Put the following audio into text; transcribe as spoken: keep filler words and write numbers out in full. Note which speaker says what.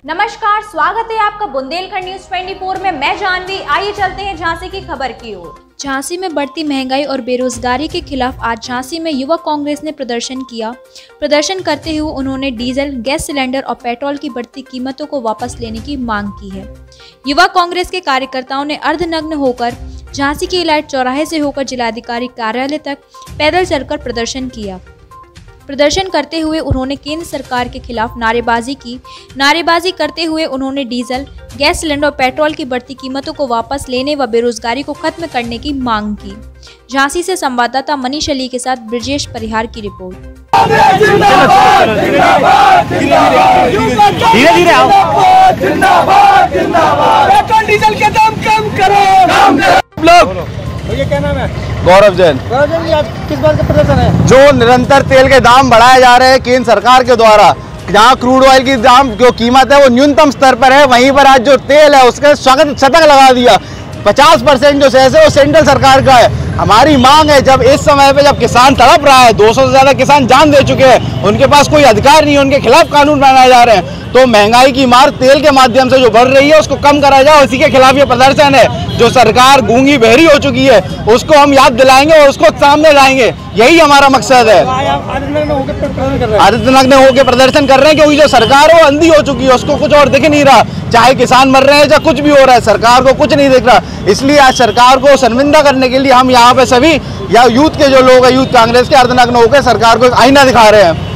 Speaker 1: नमस्कार, स्वागत है आपका बुंदेलखंड न्यूज चौबीस में। मैं जानवी। आइए चलते हैं झांसी की खबर की ओर। झांसी में बढ़ती महंगाई और बेरोजगारी के खिलाफ आज झांसी में युवा कांग्रेस ने प्रदर्शन किया। प्रदर्शन करते हुए उन्होंने डीजल, गैस सिलेंडर और पेट्रोल की बढ़ती कीमतों को वापस लेने की मांग की है। युवा कांग्रेस के कार्यकर्ताओं ने अर्धनग्न होकर झांसी के इलाट चौराहे से होकर जिलाधिकारी कार्यालय तक पैदल चलकर प्रदर्शन किया। प्रदर्शन करते हुए उन्होंने केंद्र सरकार के खिलाफ नारेबाजी की। नारेबाजी करते हुए उन्होंने डीजल, गैस सिलेंडर और पेट्रोल की बढ़ती कीमतों को वापस लेने व बेरोजगारी को खत्म करने की मांग की। झांसी से संवाददाता मनीष अली के साथ ब्रजेश परिहार की रिपोर्ट।
Speaker 2: धीरे धीरे आओ।
Speaker 3: डीजल के दाम कम करो।
Speaker 2: लोग
Speaker 3: ये क्या नाम है?
Speaker 2: गौरव जैन।
Speaker 3: गौरव जैन, आज किस बात का प्रदर्शन है?
Speaker 2: जो निरंतर तेल के दाम बढ़ाए जा रहे हैं केंद्र सरकार के द्वारा, जहाँ क्रूड ऑयल की दाम जो कीमत है वो न्यूनतम स्तर पर है, वहीं पर आज जो तेल है उसके शतक शतक लगा दिया। पचास परसेंट जो सेस है वो सेंट्रल सरकार का है। हमारी मांग है, जब इस समय पे जब किसान तड़प रहा है, दो सौ से ज्यादा किसान जान दे चुके हैं, उनके पास कोई अधिकार नहीं है, उनके खिलाफ कानून बनाए जा रहे हैं, तो महंगाई की मार तेल के माध्यम से जो बढ़ रही है उसको कम करा जाए। इसी के खिलाफ ये प्रदर्शन है। जो सरकार गूंगी बहरी हो चुकी है उसको हम याद दिलाएंगे और उसको सामने लाएंगे, यही हमारा मकसद है। अर्धनग्न होकर प्रदर्शन कर रहे हैं क्योंकि जो सरकार है वो अंधी हो चुकी है, उसको कुछ और दिख नहीं रहा। चाहे किसान मर रहे हैं या कुछ भी हो रहा है, सरकार को कुछ नहीं दिख रहा। इसलिए आज सरकार को शर्मिंदा करने के लिए हम यहाँ पे सभी या यूथ के जो लोग हैं, यूथ कांग्रेस के, अर्धनग्न होकर सरकार को एक आईना दिखा रहे हैं।